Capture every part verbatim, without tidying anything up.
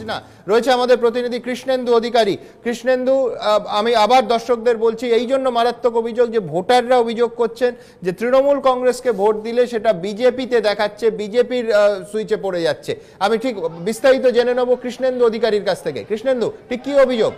না। রয়েছে আমাদের প্রতিনিধি কৃষ্ণেন্দু অধিকারী। কৃষ্ণেন্দু, আমি আবার দর্শকদের বলছি, এই জন্য মারাত্মক অভিযোগ যে ভোটাররা অভিযোগ করছেন যে তৃণমূল কংগ্রেসকে ভোট দিলে সেটা বিজেপিতে দেখাচ্ছে, বিজেপির সুইচে পড়ে যাচ্ছে। আমি ঠিক বিস্তারিত জেনে নেব কৃষ্ণেন্দু অধিকারীর কাছ থেকে। কৃষ্ণেন্দু, ঠিক কি অভিযোগ?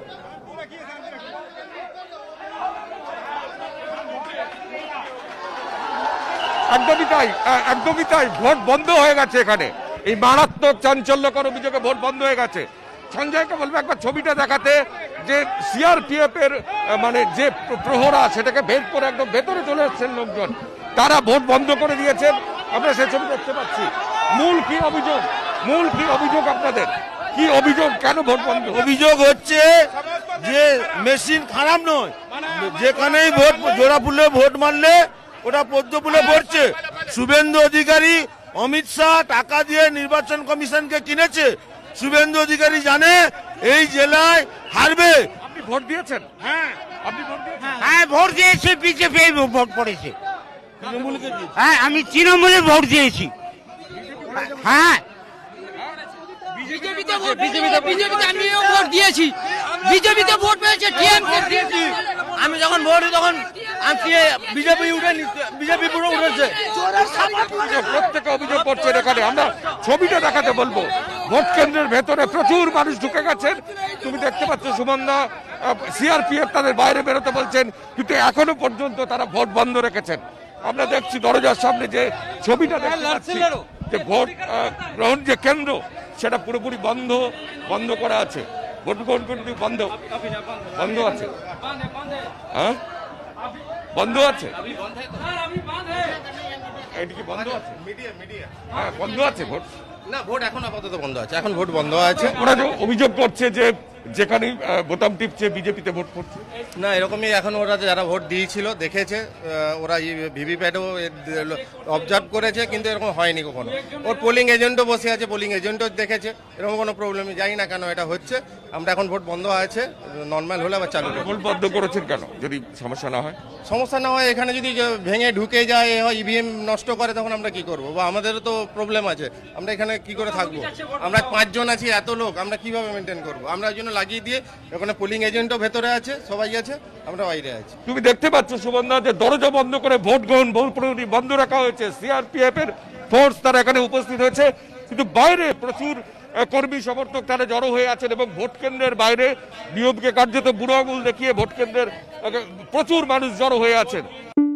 একদমই তাই, একদমই তাই। ভোট বন্ধ হয়ে গেছে এখানে। এই মারাত্মক চাঞ্চল্যকর অভিযোগে ভোট বন্ধ হয়ে গেছে। সঞ্জয়কে বলবো একবার ছবিটা দেখাতে, যে সিআরপিএফ এর মানে যে প্রহরা সেটাকে ভেদ করে একদম ভেতরে চলে এসেছেন লোকজন, তারা ভোট বন্ধ করে দিয়েছেন। আমরা সেই ছবি দেখতে পাচ্ছি। মূল কি অভিযোগ? মূল কি অভিযোগ আপনাদের? কি অভিযোগ? কেন ভোট বন্ধ? অভিযোগ হচ্ছে যে মেশিন খারাপ নয়, যেখানেই ভোট জোড়া ফুলে ভোট মারলে ওটা পদ্ম ফুলে ভরছে। শুভেন্দু অধিকারী, অমিত শাহ টাকা দিয়ে নির্বাচন কমিশনকে কিনেছে। শুভেন্দু অধিকারী জানে এই জেলায় হারবে। আপনি ভোট দিয়েছেন? হ্যাঁ, আপনি ভোট দিয়েছেন? হ্যাঁ, ভোট দিয়েছি, বিজেপি ভোট পড়েছে। হ্যাঁ, আমি তৃণমূলে ভোট দিয়েছি। হ্যাঁ, বিজেপিতে ভোট বিজেপিতে বিজেপিতে আমিও ভোট দিয়েছি। বিজেপিতে ভোট পেয়েছে, টিএমকে দিয়েছি। আমি যখন ভোট দিই তখন বিজেপি উঠে বিজেপি পুরো উঠেছে। প্রত্যেকে অভিযোগ করছেন এখানে। আমরা ছবিটা দেখাতে বলবো। ভোট কেন্দ্রের ভেতরে প্রচুর মানুষ ঢুকে গেছেন। তুমি দেখতে পাচ্ছ সুমনদা, সিআরপিএফ তাদের বাইরে বেরোতে বলছেন, কিন্তু এখনো পর্যন্ত তারা ভোট বন্ধ রেখেছেন। আমরা দেখছি দরজার সামনে যে ছবিটা দেখতে পাচ্ছি, যে ভোট গ্রহণ যে কেন্দ্র সেটা পুরোপুরি বন্ধ বন্ধ করা আছে। ভোট গ্রহণ কেন্দ্র বন্ধ বন্ধ আছে। হ্যাঁ, বন্ধ আছে। এটা কি বন্ধ আছে? হ্যাঁ, বন্ধ আছে ভোট। না, ভোট এখন আপাতত বন্ধ আছে। এখন ভোট বন্ধ আছে। ওরা যে অভিযোগ করছে যে যেখানেই বোতাম টিপছে বিজেপিতে ভোট পড়ছে। না, এরকমই এখন ওরা যারা ভোট দিয়েছিল দেখেছে, ওরা ভিভিপ্যাটও অবজার্ভ করেছে, কিন্তু এরকম হয়নি কখনো। ওর পোলিং এজেন্টও বসে আছে, পোলিং এজেন্টও দেখেছে। এরকম কোনো প্রবলেম জানি না কেন এটা হচ্ছে। আমরা এখন ভোট বন্ধ আছে, নর্মাল হলে আবার চালু। ভোট বন্ধ করেছেন কেন? যদি সমস্যা না হয়? সমস্যা না হয়, এখানে যদি ভেঙে ঢুকে যায়, ইভিএম নষ্ট করে, তখন আমরা কি করবো? বা আমাদেরও তো প্রবলেম আছে। আমরা এখানে কি করে থাকবো? আমরা পাঁচজন আছি, এত লোক আমরা কিভাবে মেনটেন করবো? আমরা ওই জন্য লাগিয়ে দিয়ে, ওখানে পোলিং এজেন্টও ভেতরে আছে, সবাই আছে, আমরা বাইরে আছি। তুমি দেখতে পাচ্ছ সুবন্ধা, যে দরজা বন্ধ করে ভোট গ্রহণ ভোট প্রহরী বন্ধ রাখা হয়েছে। সিআরপিএফ এর ফোর্স তারা এখানে উপস্থিত হয়েছে, কিন্তু বাইরে প্রচুর কর্মী সমর্থক তারা জড়ো হয়ে আছেন এবং ভোট কেন্দ্রের বাইরে নিয়মকে কার্যত বুড়ো আঙুল দেখিয়ে ভোট কেন্দ্রের প্রচুর মানুষ জড়ো হয়ে আছেন।